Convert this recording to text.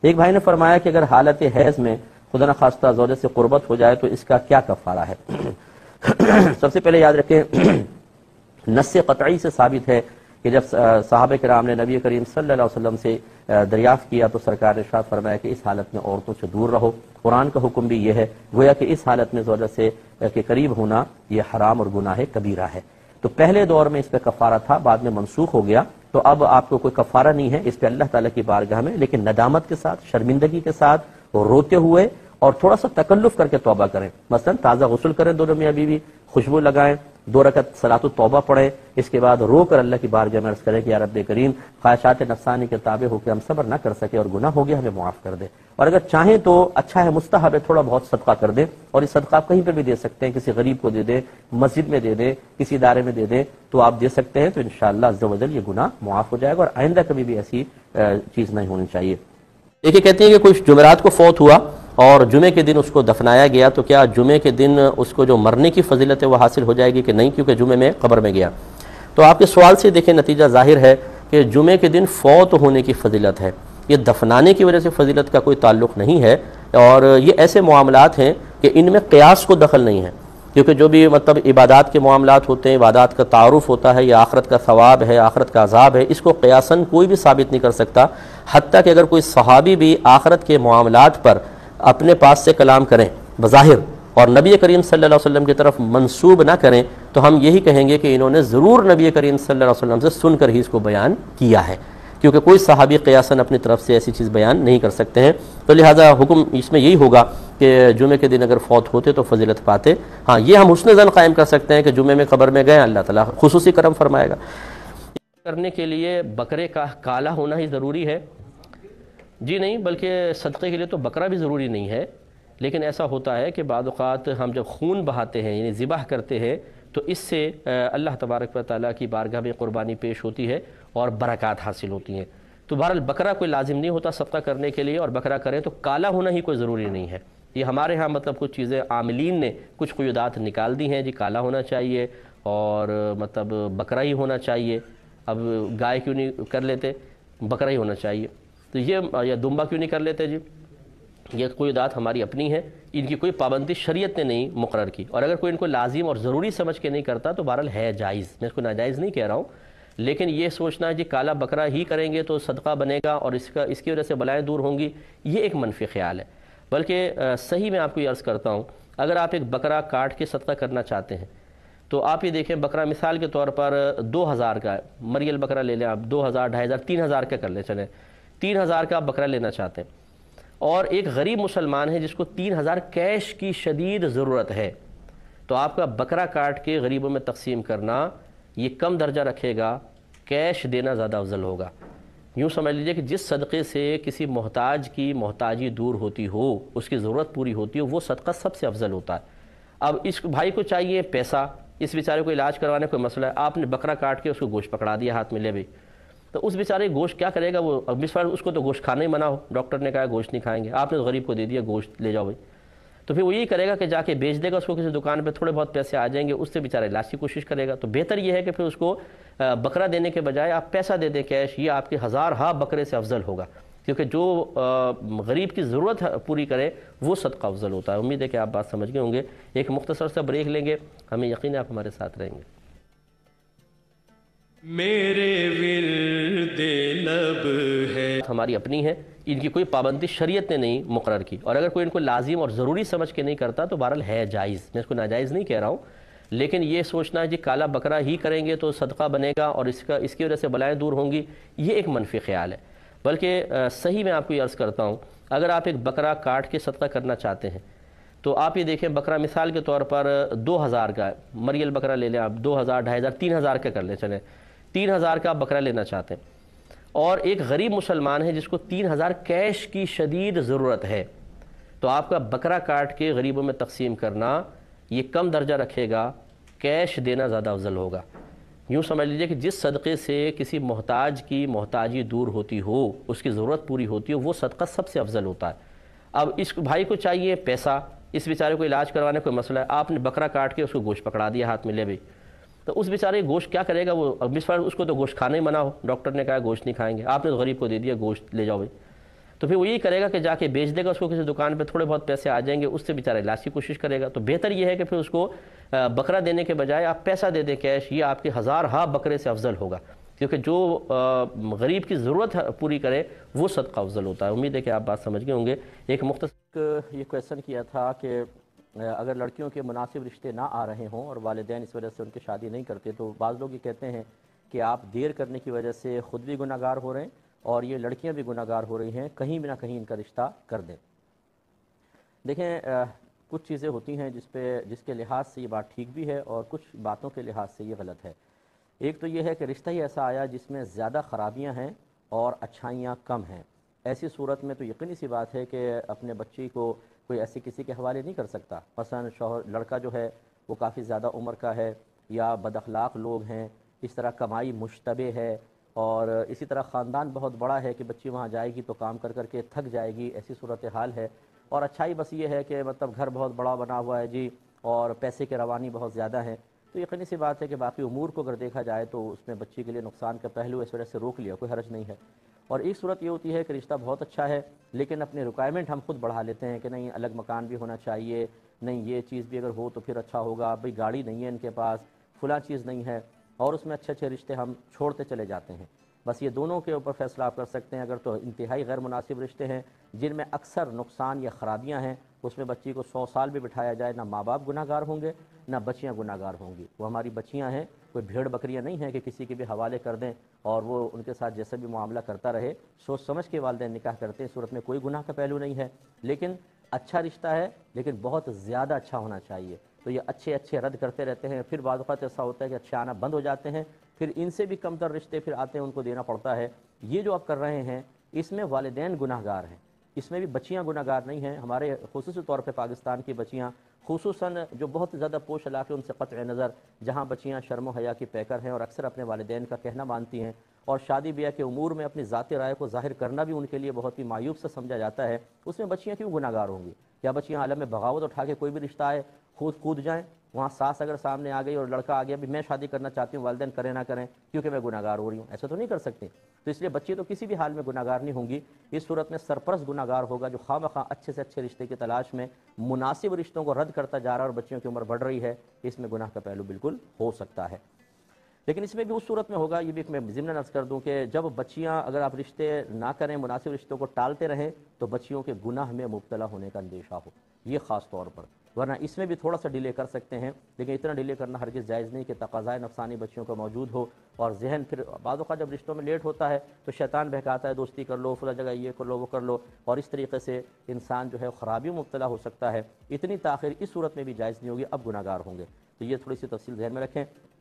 ایک بھائی نے فرمایا کہ اگر حالت حیض میں خدا نخواستہ زوجہ سے قربت ہو جائے تو اس کا کیا کفارہ ہے؟ سب سے پہلے یاد رکھیں نص قطعی سے ثابت ہے کہ جب صحابہ کرام نے نبی کریم صلی اللہ علیہ وسلم سے دریافت کیا تو سرکار نے ارشاد فرمایا کہ اس حالت میں عورتوں سے دور رہو. قرآن کا حکم بھی یہ ہے، گویا کہ اس حالت میں زوجہ سے کے قریب ہونا یہ حرام اور گناہ کبیرہ ہے. تو پہلے دور میں اس پہ کفارہ تھا، بعد میں منسوخ ہو گیا، تو اب آپ کو کوئی کفارہ نہیں ہے اس پہ اللہ تعالیٰ کی بارگاہ میں، لیکن ندامت کے ساتھ، شرمندگی کے ساتھ، روتے ہوئے اور تھوڑا سا تکلف کر کے توبہ کریں. مثلا تازہ غسل کریں دونوں میاں بیوی، خوشبو لگائیں، 2 رکعت صلاۃ التوبہ پڑھیں، اس کے بعد رو کر اللہ کی بارگاہ میں عرض کریں کہ یا رب کریم خواہشات نفسانی کے تابع ہو کے ہم صبر نہ کر سکے اور گناہ ہو گیا، ہمیں معاف کر دے. اور اگر چاہیں تو اچھا ہے، مستحب ہے، تھوڑا بہت صدقہ کر دیں، اور یہ صدقہ آپ کہیں پہ بھی دے سکتے ہیں، کسی غریب کو دے دیں، مسجد میں دے دیں، کسی ادارے میں دے دیں، تو آپ دے سکتے ہیں. تو انشاءاللہ عز و جل یہ گناہ معاف ہو جائے گا اور آئندہ کبھی بھی ایسی چیز نہیں ہونی چاہیے. دیکھیے کہتے ہیں کہ کوئی جمعرات کو فوت ہوا اور جمعے کے دن اس کو دفنایا گیا، تو کیا جمعے کے دن اس کو جو مرنے کی فضیلت ہے وہ حاصل ہو جائے گی کہ نہیں، کیونکہ جمعے میں قبر میں گیا؟ تو آپ کے سوال سے دیکھیں نتیجہ ظاہر ہے کہ جمعے کے دن فوت ہونے کی فضیلت ہے، یہ دفنانے کی وجہ سے فضیلت کا کوئی تعلق نہیں ہے. اور یہ ایسے معاملات ہیں کہ ان میں قیاس کو دخل نہیں ہے، کیونکہ جو بھی مطلب عبادات کے معاملات ہوتے ہیں، عبادات کا تعارف ہوتا ہے، یا آخرت کا ثواب ہے، آخرت کا عذاب ہے، اس کو قیاساً کوئی بھی ثابت نہیں کر سکتا. حتیٰ کہ اگر کوئی صحابی بھی آخرت کے معاملات پر اپنے پاس سے کلام کریں بظاہر اور نبی کریم صلی اللہ علیہ وسلم کی طرف منسوب نہ کریں، تو ہم یہی کہیں گے کہ انہوں نے ضرور نبی کریم صلی اللہ علیہ وسلم سے سن کر ہی اس کو بیان کیا ہے، کیونکہ کوئی صحابی قیاساً اپنی طرف سے ایسی چیز بیان نہیں کر سکتے ہیں. تو لہٰذا حکم اس میں یہی ہوگا کہ جمعے کے دن اگر فوت ہوتے تو فضیلت پاتے. ہاں یہ ہم حسن ظن قائم کر سکتے ہیں کہ جمعے میں قبر میں گئے، اللہ تعالیٰ خصوصی کرم فرمائے گا. کرنے کے لیے بکرے کا کالا ہونا ہی ضروری ہے؟ جی نہیں، بلکہ صدقے کے لیے تو بکرا بھی ضروری نہیں ہے، لیکن ایسا ہوتا ہے کہ بعض اوقات ہم جب خون بہاتے ہیں یعنی ذبح کرتے ہیں تو اس سے اللہ تبارک و تعالیٰ کی بارگاہ میں قربانی پیش ہوتی ہے اور برکات حاصل ہوتی ہیں. تو بہرحال بکرا کوئی لازم نہیں ہوتا صدقہ کرنے کے لیے، اور بکرا کریں تو کالا ہونا ہی کوئی ضروری نہیں ہے. یہ ہمارے ہاں مطلب کچھ چیزیں عاملین نے کچھ قیودات نکال دی ہیں، جی کالا ہونا چاہیے اور مطلب بکرا ہی ہونا چاہیے. اب گائے کیوں نہیں کر لیتے، بکرا ہی ہونا چاہیے. تو یہ دمبا کیوں نہیں کر لیتے؟ جی یہ قیودات ہماری اپنی ہیں، ان کی کوئی پابندی شریعت نے نہیں مقرر کی، اور اگر کوئی ان کو لازم اور ضروری سمجھ کے نہیں کرتا تو بہرحال ہے جائز، میں اس کو ناجائز نہیں کہہ رہا ہوں. لیکن یہ سوچنا ہے جی کالا بکرا ہی کریں گے تو صدقہ بنے گا اور اس کی وجہ سے بلائیں دور ہوں گی، یہ ایک منفی خیال ہے. بلکہ صحیح میں آپ کو یہ عرض کرتا ہوں، اگر آپ ایک بکرا کاٹ کے صدقہ کرنا چاہتے ہیں تو آپ یہ دیکھیں بکرا مثال کے طور پر 2000 کا مریل بکرا لے لیں آپ، 2000 2500 3000 کا کر لیں، چلیں 3000 کا آپ بکرا لینا چاہتے ہیں، اور ایک غریب مسلمان ہے جس کو 3000 کیش کی شدید ضرورت ہے، تو آپ کا بکرا کاٹ کے غریبوں میں تقسیم کرنا یہ کم درجہ رکھے گا، کیش دینا زیادہ افضل ہوگا. یوں سمجھ لیجئے کہ جس صدقے سے کسی محتاج کی محتاجی دور ہوتی ہو، اس کی ضرورت پوری ہوتی ہو، وہ صدقہ سب سے افضل ہوتا ہے. اب اس بھائی کو چاہیے پیسہ، اس بیچارے کو علاج کروانے کوئی مسئلہ ہے، آپ نے بکرا کاٹ کے اس کو گوشت پکڑا دیا ہاتھ میں، لے بھائی، تو اس بیچارے گوشت کیا کرے گا وہ؟ اب اس کو تو گوشت کھانا ہی منع ہو، ڈاکٹر نے کہا گوشت نہیں کھائیں گے، آپ نے تو غریب کو دے دیا گوشت، لے جاؤ بھائی، تو پھر وہ یہی کرے گا کہ جا کے بیچ دے گا اس کو کسی دکان پہ، تھوڑے بہت پیسے آ جائیں گے، اس سے بیچارہ علاج کی کوشش کرے گا. تو بہتر یہ ہے کہ پھر اس کو بکرا دینے کے بجائے آپ پیسہ دے دیں کیش، یہ آپ کے 1000 بکرے سے افضل ہوگا، کیونکہ جو غریب کی ضرورت پوری کرے وہ صدقہ افضل ہوتا ہے. امید ہے کہ آپ بات سمجھ گئے ہوں گے. ایک مختصر سا بریک لیں گے، ہمیں یقین ہے آپ ہمارے ساتھ رہیں گے. میرے ورد لب ہے ہماری اپنی ہے، ان کی کوئی پابندی شریعت نے نہیں مقرر کی، اور اگر کوئی ان کو لازم اور ضروری سمجھ کے نہیں کرتا تو بہرحال ہے جائز، میں اس کو ناجائز نہیں کہہ رہا ہوں. لیکن یہ سوچنا ہے جی کالا بکرا ہی کریں گے تو صدقہ بنے گا اور اس کی وجہ سے بلائیں دور ہوں گی، یہ ایک منفی خیال ہے. بلکہ صحیح میں آپ کو یہ عرض کرتا ہوں، اگر آپ ایک بکرا کاٹ کے صدقہ کرنا چاہتے ہیں تو آپ یہ دیکھیں بکرا مثال کے طور پر 2000 کا مریل بکرا لے لیں آپ، 2000 2500 3000 کا کر لیں، چلیں 3000 کا بکرا لینا چاہتے ہیں، اور ایک غریب مسلمان ہے جس کو 3000 کیش کی شدید ضرورت ہے، تو آپ کا بکرا کاٹ کے غریبوں میں تقسیم کرنا یہ کم درجہ رکھے گا، کیش دینا زیادہ افضل ہوگا. یوں سمجھ لیجئے کہ جس صدقے سے کسی محتاج کی محتاجی دور ہوتی ہو، اس کی ضرورت پوری ہوتی ہو، وہ صدقہ سب سے افضل ہوتا ہے. اب اس بھائی کو چاہیے پیسہ، اس بیچارے کو علاج کروانے کوئی مسئلہ ہے، آپ نے بکرا کاٹ کے اس کو گوشت پکڑا دیا ہاتھ میں، لے بھائی، تو اس بیچارے گوشت کیا کرے گا وہ؟ اس کو تو گوشت کھانا ہی منع ہو، ڈاکٹر نے کہا گوشت نہیں کھائیں گے، آپ نے تو غریب کو دے دیا گوشت، لے جاؤ بھائی، تو پھر وہ یہی کرے گا کہ جا کے بیچ دے گا اس کو کسی دکان پہ، تھوڑے بہت پیسے آ جائیں گے، اس سے بیچارہ علاج کی کوشش کرے گا۔ تو بہتر یہ ہے کہ پھر اس کو بکرا دینے کے بجائے آپ پیسہ دے دیں کیش، یہ آپ کے ہزار ہا بکرے سے افضل ہوگا، کیونکہ جو غریب کی ضرورت پوری کرے وہ صدقہ افضل ہوتا ہے۔ امید ہے کہ آپ بات سمجھ گئے ہوں گے۔ ایک مختصر یہ کویشچن کیا تھا کہ اگر لڑکیوں کے مناسب رشتے نہ آ رہے ہوں اور والدین اس وجہ سے ان کی شادی نہیں کرتے، تو بعض لوگ یہ کہتے ہیں کہ آپ دیر کرنے کی وجہ سے خود بھی گناہ گار ہو رہے ہیں اور یہ لڑکیاں بھی گناہ گار ہو رہی ہیں، کہیں بھی نہ کہیں ان کا رشتہ کر دیں۔ دیکھیں کچھ چیزیں ہوتی ہیں جس کے لحاظ سے یہ بات ٹھیک بھی ہے اور کچھ باتوں کے لحاظ سے یہ غلط ہے۔ ایک تو یہ ہے کہ رشتہ ہی ایسا آیا جس میں زیادہ خرابیاں ہیں اور اچھائیاں کم ہیں، ایسی صورت میں تو یقینی سی بات ہے کہ اپنے بچی کو کوئی ایسی کسی کے حوالے نہیں کر سکتا۔ مثلا لڑکا جو ہے وہ کافی زیادہ عمر کا ہے یا بد اخلاق لوگ ہیں، اس طرح کمائی مشتبہ ہے، اور اسی طرح خاندان بہت بڑا ہے کہ بچی وہاں جائے گی تو کام کر کر کے تھک جائے گی، ایسی صورتحال ہے۔ اور اچھائی بس یہ ہے کہ مطلب گھر بہت بڑا بنا ہوا ہے جی، اور پیسے کے روانی بہت زیادہ ہیں، تو یقینی سی بات ہے کہ باقی امور کو اگر دیکھا جائے تو اس میں بچی کے لیے نقصان کا پہلو اس وجہ سے روک لیا، کوئی حرج نہیں ہے۔ اور ایک صورت یہ ہوتی ہے کہ رشتہ بہت اچھا ہے لیکن اپنے ریکوائرمنٹ ہم خود بڑھا لیتے ہیں کہ نہیں الگ مکان بھی ہونا چاہیے، نہیں یہ چیز بھی اگر ہو تو پھر اچھا ہوگا، بھئی گاڑی نہیں ہے ان کے پاس، فلاں چیز نہیں ہے، اور اس میں اچھے اچھے رشتے ہم چھوڑتے چلے جاتے ہیں۔ بس یہ دونوں کے اوپر فیصلہ آپ کر سکتے ہیں۔ اگر تو انتہائی غیر مناسب رشتے ہیں جن میں اکثر نقصان یا خرابیاں ہیں، اس میں بچی کو 100 سال بھی بٹھایا جائے، نہ ماں باپ گناہ گار ہوں گے نہ بچیاں گناہ گار ہوں گی، وہ ہماری بچیاں ہیں، کوئی بھیڑ بکریاں نہیں ہیں کہ کسی کے بھی حوالے کر دیں اور وہ ان کے ساتھ جیسے بھی معاملہ کرتا رہے۔ سوچ سمجھ کے والدین نکاح کرتے ہیں، صورت میں کوئی گناہ کا پہلو نہیں ہے، لیکن اچھا رشتہ ہے لیکن بہت زیادہ اچھا ہونا چاہیے۔ تو یہ اچھے اچھے رد کرتے رہتے ہیں، پھر بعض اوقات ایسا ہوتا ہے کہ اچھے آنا بند ہو جاتے ہیں، پھر ان سے بھی کم تر رشتے پھر آتے ہیں، ان کو دینا پڑتا ہے۔ یہ جو آپ کر رہے ہیں اس میں والدین گناہ گار ہیں، اس میں بھی بچیاں گناہ گار نہیں ہیں۔ ہمارے خصوصی طور پہ پاکستان کی بچیاں، خصوصاً جو بہت زیادہ پوش علاقے ان سے قطع نظر، جہاں بچیاں شرم و حیا کی پیکر ہیں اور اکثر اپنے والدین کا کہنا مانتی ہیں، اور شادی بیاہ کے امور میں اپنی ذاتی رائے کو ظاہر کرنا بھی ان کے لیے بہت ہی معیوب سے سمجھا جاتا ہے، اس میں بچیاں کیوں گناہ گار ہوں گی؟ کیا بچیاں عالم میں بغاوت اٹھا کے کوئی بھی رشتہ آئے کود جائیں؟ وہاں ساس اگر سامنے آ گئی اور لڑکا آ گیا بھی میں شادی کرنا چاہتی ہوں، والدین کریں نہ کریں کیونکہ میں گناہ گار ہو رہی ہوں، ایسا تو نہیں کر سکتے۔ تو اس لیے بچی تو کسی بھی حال میں گناہ گار نہیں ہوں گی۔ اس صورت میں سرپرست گناہ گار ہوگا جو خواہ مخواہ اچھے سے اچھے رشتے کی تلاش میں مناسب رشتوں کو رد کرتا جا رہا ہے اور بچیوں کی عمر بڑھ رہی ہے، اس میں گناہ کا پہلو بالکل ہو سکتا ہے۔ لیکن اس میں بھی اس صورت میں ہوگا، یہ بھی میں ضمن عرض کر دوں کہ جب بچیاں اگر آپ رشتے نہ کریں، مناسب رشتوں کو ٹالتے رہیں، تو بچیوں کے گناہ میں مبتلا ہونے کا اندیشہ ہو، یہ خاص طور پر، ورنہ اس میں بھی تھوڑا سا ڈیلے کر سکتے ہیں، لیکن اتنا ڈیلے کرنا ہرگز جائز نہیں کہ تقاضائے نفسانی بچیوں کا موجود ہو، اور ذہن پھر بعض اوقات جب رشتوں میں لیٹ ہوتا ہے تو شیطان بہکاتا ہے دوستی کر لو، فلاں جگہ یہ کر لو وہ کر لو، اور اس طریقے سے انسان جو ہے خرابی میں مبتلا ہو سکتا ہے۔ اتنی تاخیر اس صورت میں بھی جائز نہیں ہوگی، اب گناہ گار ہوں گے۔ تو یہ تھوڑی سی تفصیل ذہن میں رکھیں۔